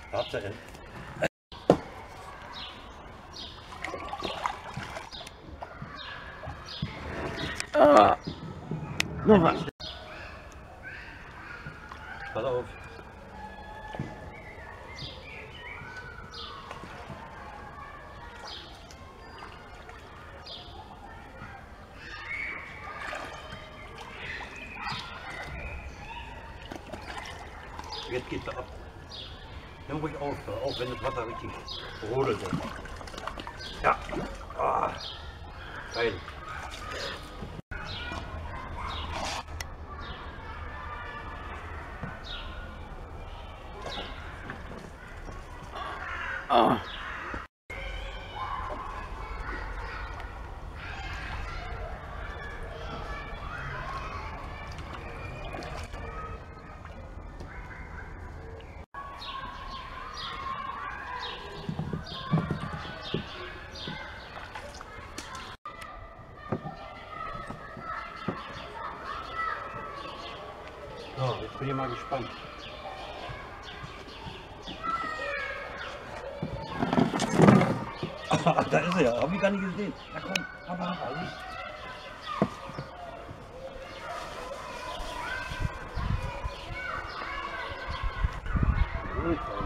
Warte. Ah. Noch was. Pass auf. Jetzt geht's ab. Nimm ruhig auf, auch wenn das Wasser richtig rodelt. Ja. Ah. Geil. Ah. So, jetzt bin ich mal gespannt. Da ist er ja, hab ich gar nicht gesehen. Na komm, aber alles. Alter.